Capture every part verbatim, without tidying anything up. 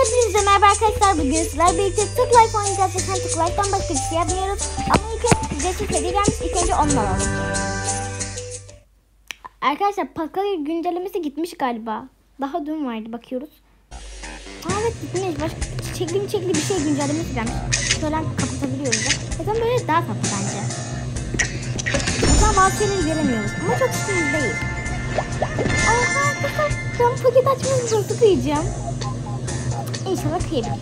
Hepinize merhaba arkadaşlar. Bugün sizler birlikte Tık Life oynayacağız. Zaten Tık Life'dan başka bir şey yapmıyoruz. Ama ilk önce ücretsiz hediye gelmiş. İlk önce onu alalım. Arkadaşlar Pakali güncellemesi gitmiş galiba. Daha dün vardı, bakıyoruz. Aa, evet gitmiş. Başka çiçekli çiçekli bir şey güncellemesi gelmiş. Şöyle kapatabiliyoruz da. Zaten böyle daha tatlı bence. Mesela bazı şeyleri göremiyoruz. Ama çok sıkıntı değil. Aa arkadaşlar ben paket açmayı nasıl kıyacağım? İnşallah kıyabilirim.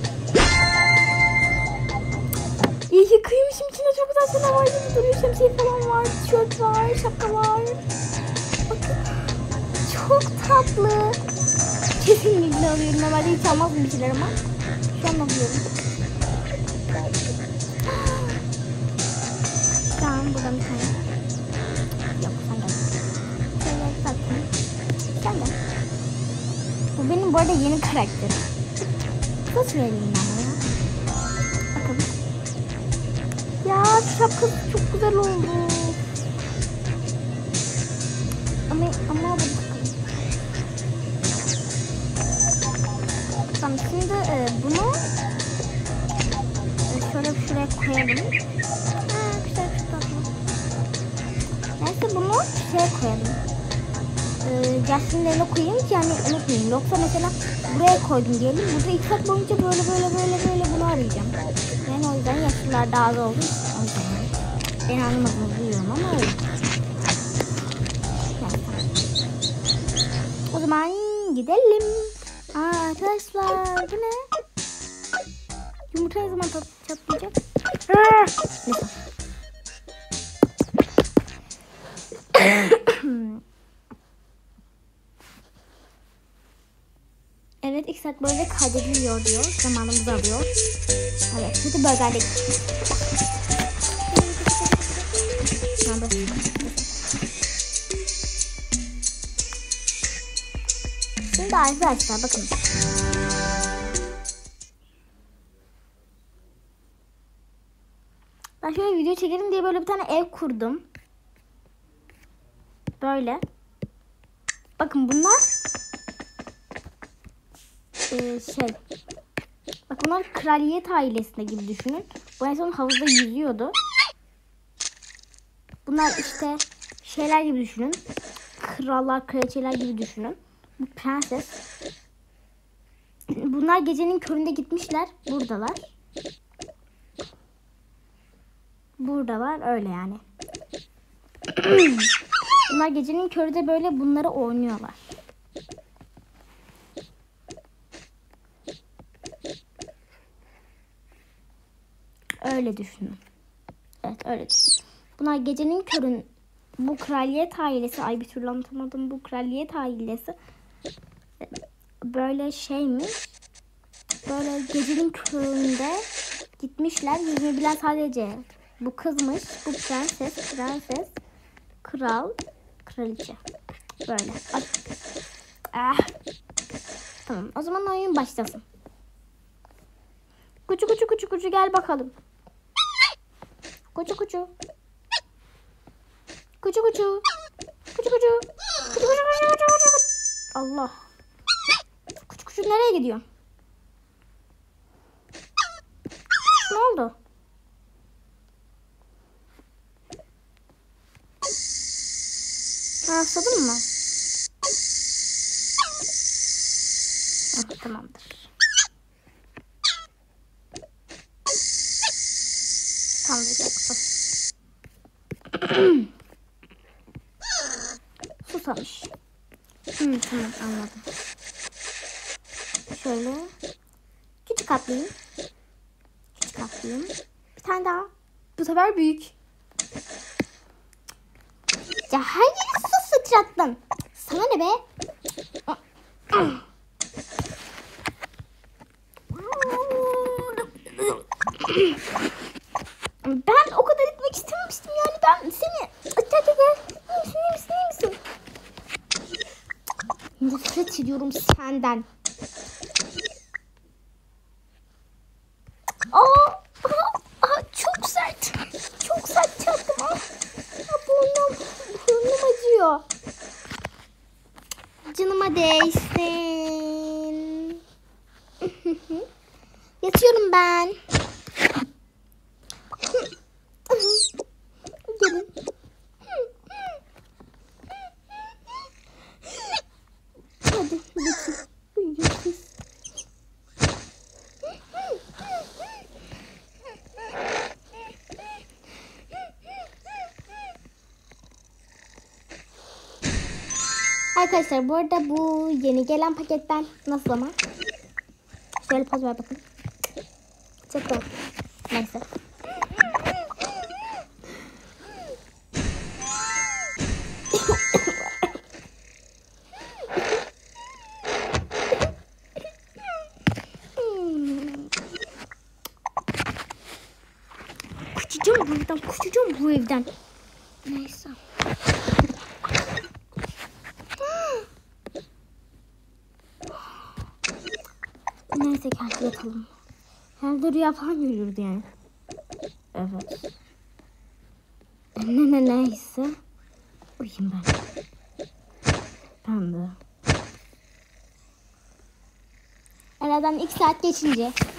İyi ki kıymışım. İçinde çok güzel şeyler var gibi duruyor. Şemsiye falan var, tişört var, şapka var. Bakın. Çok tatlı. Kesinlikle alıyorum. Normalde hiç almazdım bir şeyler ama. Şu an alıyorum. Tamam, buradan bir tane. Yok, sen gel. Şöyle zaten. Sen gel. Bu benim bu arada yeni karakterim. Nasıl vereyim ben ya? Bakalım. Ya şapkası çok güzel oldu. Ama ama bakalım. Tamam, şimdi e, bunu e, şöyle şuraya koyalım. Ha, güzel çok tatlı. Neyse bunu şuraya koyalım. E, Justin'lerine koyayım ki yani unutmayayım. Yoksa mesela buraya koydum diyelim. Burada iki saat boyunca böyle böyle böyle böyle bunu arayacağım. Yani o yüzden yaşlılar daha az oldu. O yüzden yani. Ben anlamadım, duyuyorum ama öyle. O zaman gidelim. Aa arkadaşlar bu ne? Yumurta ne zaman çatlayacak? Evet, ilk saat böyle kaydediliyor diyor. Zamanımızı alıyor. Evet, kötü bölgeldik. Şimdi arkadaşlar bakın. Ben şöyle video çekelim diye böyle bir tane ev kurdum. Böyle. Bakın bunlar Ee, şey bak bunlar kraliyet ailesinde gibi düşünün. Bu en son havuzda yüzüyordu. Bunlar işte şeyler gibi düşünün. Krallar, kraliçeler gibi düşünün. Bu prenses. Bunlar gecenin köründe gitmişler. Buradalar. Buradalar öyle yani. Bunlar gecenin köründe böyle bunları oynuyorlar. Öyle düşünün. Evet, öyle düşünün. Bunlar gecenin körün, bu kraliyet ailesi, ay bir türlü anlatamadım, bu kraliyet ailesi böyle şeymiş, böyle gecenin köründe gitmişler. Yüzünü bilen sadece bu kızmış, bu prenses, prenses, kral, kraliçe. Böyle. Ay. Ah. Tamam, o zaman oyun başlasın. Kucu kucu kucu kucu gel bakalım. Kucu kucu. Kucu kucu. Kucu kucu. Kucu kucu kucu kucu kucu. Allah. Kucu kucu nereye gidiyor? Ne oldu? Ha, ısladın mı? Ah, tamamdır. Kalacaksın. Susamış. Hmm, tamam, anladım. Şöyle küçük atlayayım. Küçük atlayayım. Bir tane daha. Bu sefer büyük. Ya her yeri su sıçrattın. Sana ne be? Ben o kadar etmek istememiştim yani, ben seni gel gel gel. İyi misin, iyi misin, iyi misin? Nefret ediyorum senden. Aa, aha, aha, çok sert. Çok sert çarptım. Ah, burnum, burnum acıyor. Canıma değsin. Yatıyorum ben. Gelin. Hadi geçin. Uyuyun siz. Arkadaşlar bu arada bu yeni gelen paketten nasıl ama? Şöyle poz ver bakın. Çok doğru. Neyse. Kaçacağım bu evden. Kaçacağım bu evden. Neyse. Neyse kendi yatalım. Herhalde rüya falan görüyordu yani. Evet. Ne ne neyse. Uyuyayım ben. Ben de. Aradan iki saat geçince